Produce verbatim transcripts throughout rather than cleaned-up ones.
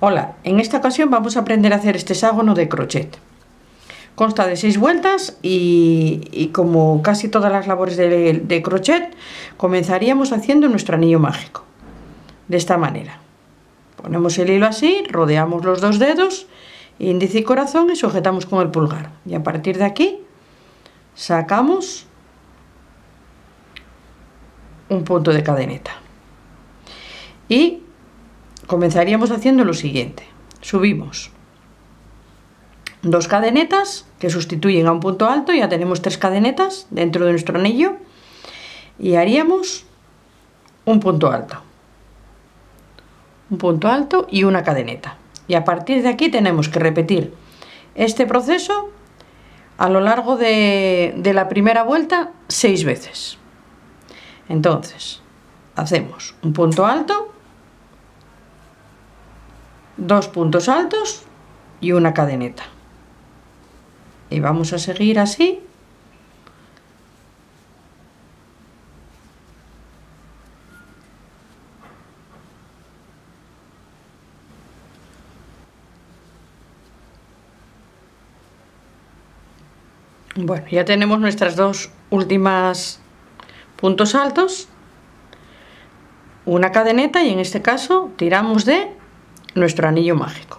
Hola, en esta ocasión vamos a aprender a hacer este hexágono de crochet. Consta de seis vueltas y, y como casi todas las labores de, de crochet, comenzaríamos haciendo nuestro anillo mágico. De esta manera. Ponemos el hilo así, rodeamos los dos dedos, índice y corazón, y sujetamos con el pulgar. Y a partir de aquí sacamos un punto de cadeneta. Y comenzaríamos haciendo lo siguiente: subimos dos cadenetas que sustituyen a un punto alto, ya tenemos tres cadenetas dentro de nuestro anillo, y haríamos un punto alto, un punto alto y una cadeneta, y a partir de aquí tenemos que repetir este proceso a lo largo de, de la primera vuelta seis veces. Entonces hacemos un punto alto, dos puntos altos y una cadeneta, y vamos a seguir así bueno, ya tenemos nuestras dos últimas puntos altos, una cadeneta, y en este caso tiramos de nuestro anillo mágico,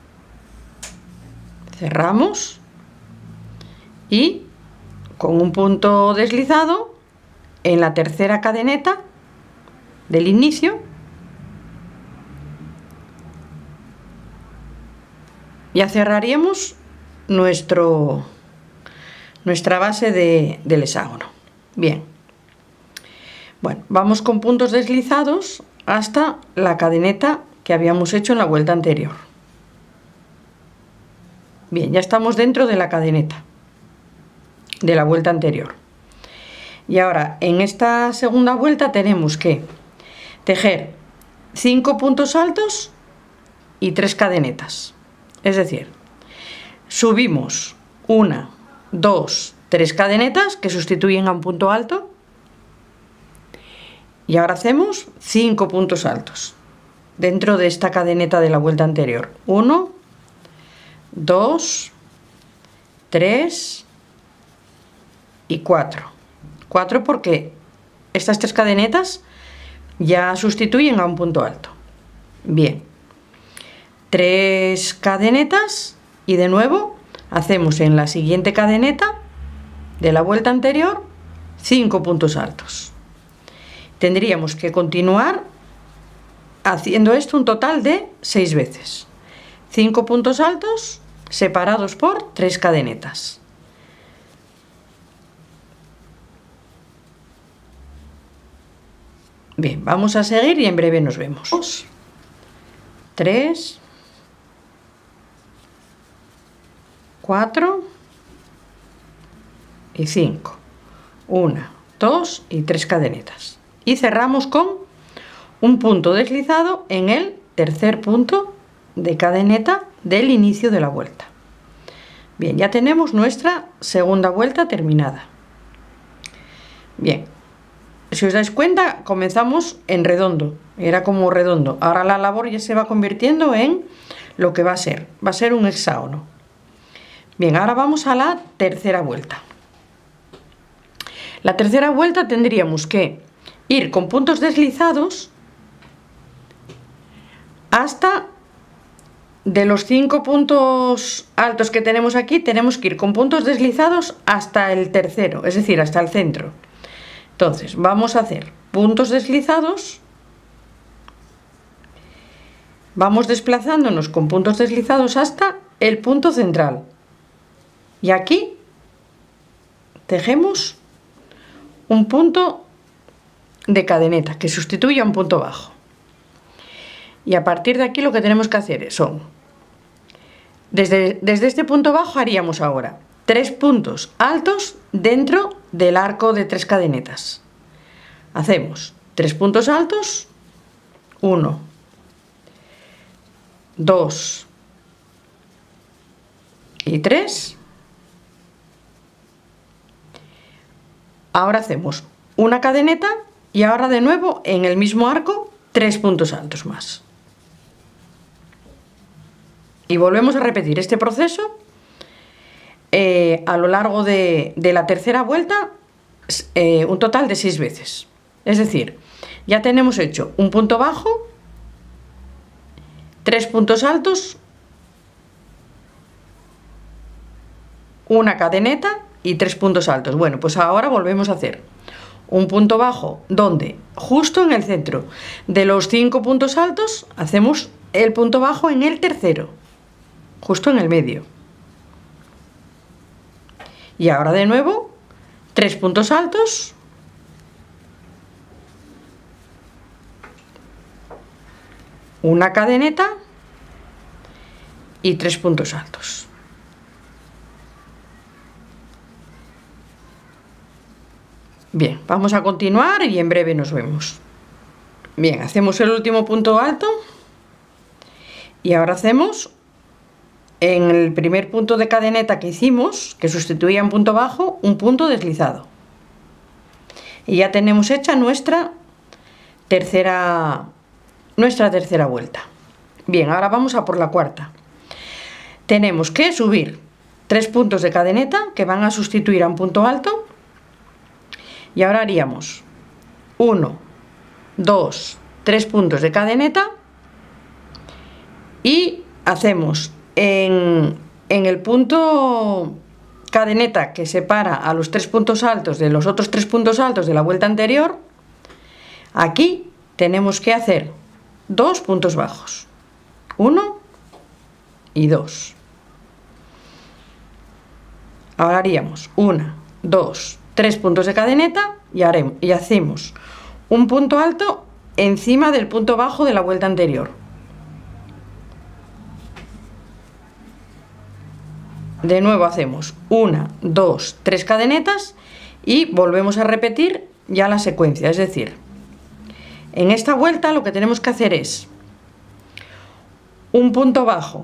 cerramos y con un punto deslizado en la tercera cadeneta del inicio ya cerraríamos nuestro nuestra base de, del hexágono. Bien, bueno, vamos con puntos deslizados hasta la cadeneta que habíamos hecho en la vuelta anterior. Bien, ya estamos dentro de la cadeneta de la vuelta anterior, y ahora en esta segunda vuelta tenemos que tejer cinco puntos altos y tres cadenetas, es decir, subimos una, dos, tres cadenetas que sustituyen a un punto alto, y ahora hacemos cinco puntos altos dentro de esta cadeneta de la vuelta anterior. uno, dos, tres y cuatro. cuatro porque estas tres cadenetas ya sustituyen a un punto alto. Bien, tres cadenetas y de nuevo hacemos en la siguiente cadeneta de la vuelta anterior cinco puntos altos. Tendríamos que continuar haciendo esto un total de seis veces. cinco puntos altos separados por tres cadenetas. Bien, vamos a seguir y en breve nos vemos. dos, tres, cuatro y cinco. una, dos y tres cadenetas. Y cerramos con un punto deslizado en el tercer punto de cadeneta del inicio de la vuelta. Bien, ya tenemos nuestra segunda vuelta terminada. Bien, si os dais cuenta, comenzamos en redondo, era como redondo. Ahora la labor ya se va convirtiendo en lo que va a ser, va a ser un hexágono. Bien, ahora vamos a la tercera vuelta. La tercera vuelta tendríamos que ir con puntos deslizados hasta, de los cinco puntos altos que tenemos aquí, tenemos que ir con puntos deslizados hasta el tercero, es decir, hasta el centro. Entonces vamos a hacer puntos deslizados, vamos desplazándonos con puntos deslizados hasta el punto central, y aquí tejemos un punto de cadeneta que sustituye a un punto bajo. Y a partir de aquí lo que tenemos que hacer son, desde, desde este punto bajo haríamos ahora tres puntos altos dentro del arco de tres cadenetas. Hacemos tres puntos altos, uno, dos y tres. Ahora hacemos una cadeneta y ahora de nuevo en el mismo arco tres puntos altos más. Y volvemos a repetir este proceso eh, a lo largo de, de la tercera vuelta, eh, un total de seis veces. Es decir, ya tenemos hecho un punto bajo, tres puntos altos, una cadeneta y tres puntos altos. Bueno, pues ahora volvemos a hacer un punto bajo donde justo en el centro de los cinco puntos altos hacemos el punto bajo en el tercero, justo en el medio. Y ahora de nuevo tres puntos altos, una cadeneta y tres puntos altos. Bien, vamos a continuar y en breve nos vemos. Bien, hacemos el último punto alto y ahora hacemos en el primer punto de cadeneta que hicimos, que sustituía un punto bajo, un punto deslizado. Y ya tenemos hecha nuestra tercera, nuestra tercera vuelta. Bien, ahora vamos a por la cuarta. Tenemos que subir tres puntos de cadeneta que van a sustituir a un punto alto. Y ahora haríamos uno, dos, tres puntos de cadeneta y hacemos en, en el punto cadeneta que separa a los tres puntos altos de los otros tres puntos altos de la vuelta anterior, aquí tenemos que hacer dos puntos bajos, uno y dos. Ahora haríamos una, dos, tres puntos de cadeneta y, haremos, y hacemos un punto alto encima del punto bajo de la vuelta anterior. De nuevo hacemos una, dos, tres cadenetas y volvemos a repetir ya la secuencia. Es decir, en esta vuelta lo que tenemos que hacer es un punto bajo,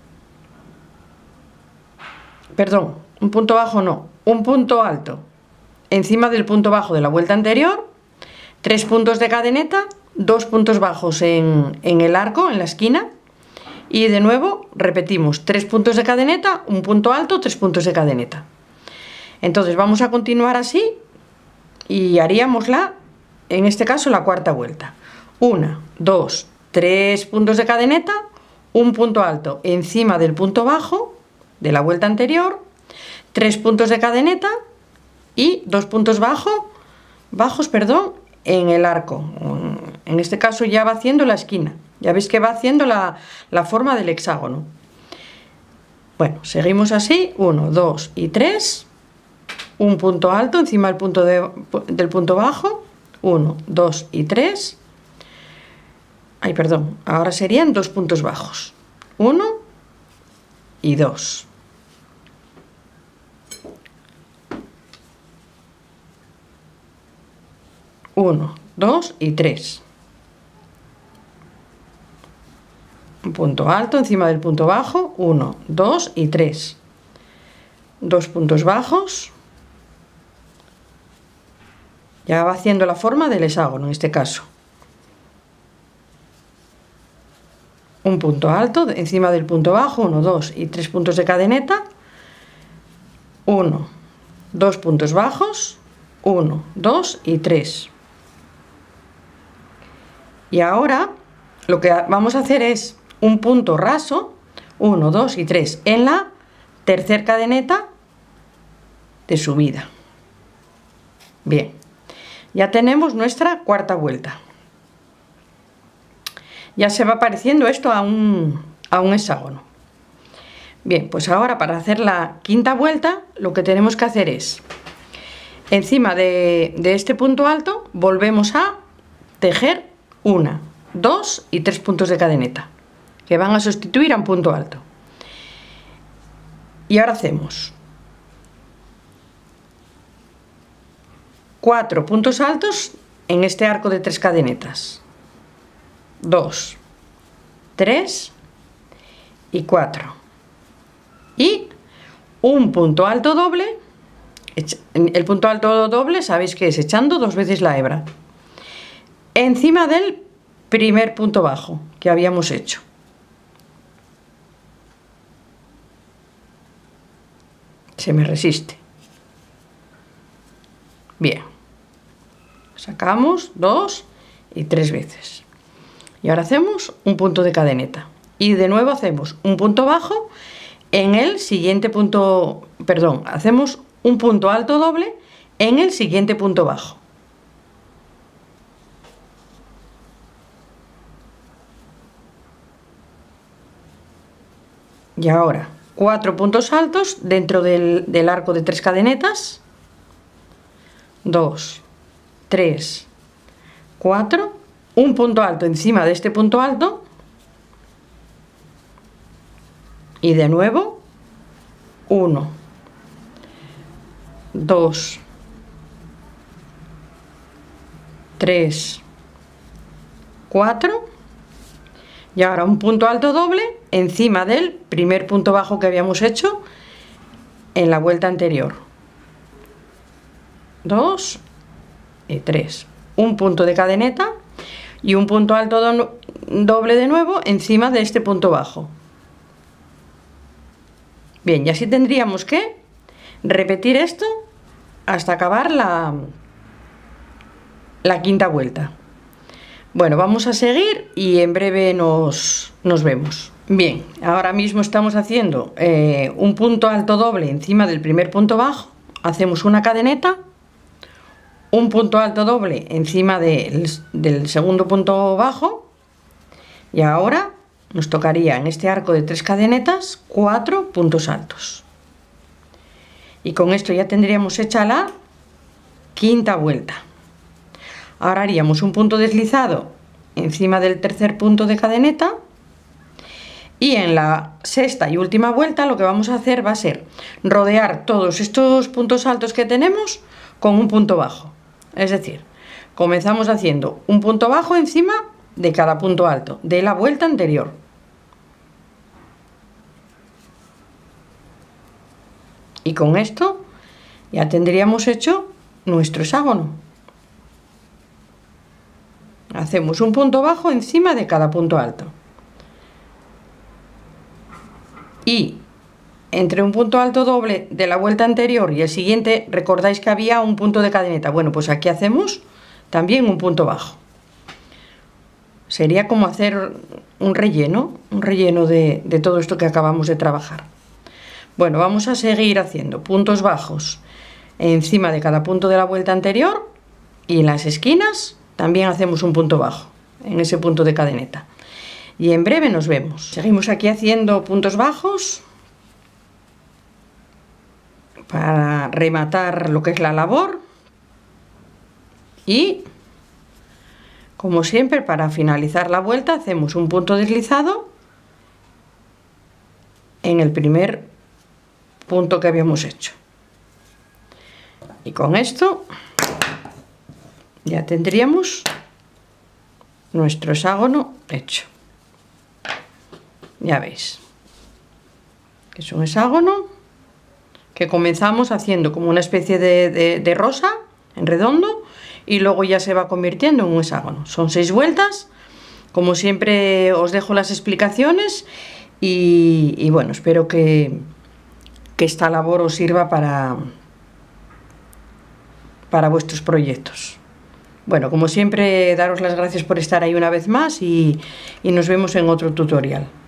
perdón, un punto bajo no, un punto alto encima del punto bajo de la vuelta anterior, tres puntos de cadeneta, dos puntos bajos en, en el arco, en la esquina, y de nuevo repetimos tres puntos de cadeneta, un punto alto, tres puntos de cadeneta. Entonces vamos a continuar así y haríamos la, en este caso la cuarta vuelta. Una, dos, tres puntos de cadeneta, un punto alto encima del punto bajo de la vuelta anterior, tres puntos de cadeneta y dos puntos bajo, bajos perdón, en el arco. En este caso ya va haciendo la esquina. Ya veis que va haciendo la, la forma del hexágono. Bueno, seguimos así. uno, dos y tres. Un punto alto encima del punto, de, del punto bajo. uno, dos y tres. Ay, perdón. Ahora serían dos puntos bajos. uno y dos. uno, dos y tres. Un punto alto encima del punto bajo, uno, dos y tres. Dos puntos bajos. Ya va haciendo la forma del hexágono en este caso. Un punto alto encima del punto bajo, uno, dos y tres puntos de cadeneta. uno, dos puntos bajos, uno, dos y tres. Y ahora lo que vamos a hacer es un punto raso, uno, dos y tres, en la tercera cadeneta de subida. Bien, ya tenemos nuestra cuarta vuelta. Ya se va pareciendo esto a un, a un hexágono. Bien, pues ahora para hacer la quinta vuelta lo que tenemos que hacer es, encima de, de este punto alto, volvemos a tejer una, dos y tres puntos de cadeneta que van a sustituir a un punto alto. Y ahora hacemos cuatro puntos altos en este arco de tres cadenetas, dos, tres y cuatro, y un punto alto doble. El punto alto doble sabéis que es echando dos veces la hebra encima del primer punto bajo que habíamos hecho. se me resiste. Bien, sacamos dos y tres veces. Y ahora hacemos un punto de cadeneta. Y de nuevo hacemos un punto bajo en el siguiente punto, perdón, hacemos un punto alto doble en el siguiente punto bajo. Y ahora cuatro puntos altos dentro del, del arco de tres cadenetas. dos, tres, cuatro. Un punto alto encima de este punto alto. Y de nuevo uno, dos, tres, cuatro. Y ahora un punto alto doble encima del primer punto bajo que habíamos hecho en la vuelta anterior. dos y tres. Un punto de cadeneta y un punto alto do doble de nuevo encima de este punto bajo. Bien, y así tendríamos que repetir esto hasta acabar la, la quinta vuelta. Bueno, vamos a seguir y en breve nos, nos vemos. Bien, ahora mismo estamos haciendo eh, un punto alto doble encima del primer punto bajo. Hacemos una cadeneta, un punto alto doble encima del, del segundo punto bajo. Y ahora nos tocaría en este arco de tres cadenetas cuatro puntos altos. Y con esto ya tendríamos hecha la quinta vuelta. Ahora haríamos un punto deslizado encima del tercer punto de cadeneta y en la sexta y última vuelta lo que vamos a hacer va a ser rodear todos estos puntos altos que tenemos con un punto bajo. Es decir, comenzamos haciendo un punto bajo encima de cada punto alto de la vuelta anterior. Y con esto ya tendríamos hecho nuestro hexágono. Hacemos un punto bajo encima de cada punto alto. Y entre un punto alto doble de la vuelta anterior y el siguiente, recordáis que había un punto de cadeneta. Bueno, pues aquí hacemos también un punto bajo. Sería como hacer un relleno, un relleno de, de todo esto que acabamos de trabajar. Bueno, vamos a seguir haciendo puntos bajos encima de cada punto de la vuelta anterior y en las esquinas también hacemos un punto bajo en ese punto de cadeneta. Y en breve nos vemos. Seguimos aquí haciendo puntos bajos para rematar lo que es la labor. Y como siempre, para finalizar la vuelta hacemos un punto deslizado en el primer punto que habíamos hecho. Y con esto ya tendríamos nuestro hexágono hecho. Ya veis que es un hexágono que comenzamos haciendo como una especie de, de, de rosa en redondo y luego ya se va convirtiendo en un hexágono. Son seis vueltas. Como siempre os dejo las explicaciones y, y bueno, espero que, que esta labor os sirva para, para vuestros proyectos. Bueno, como siempre, daros las gracias por estar ahí una vez más y, y nos vemos en otro tutorial.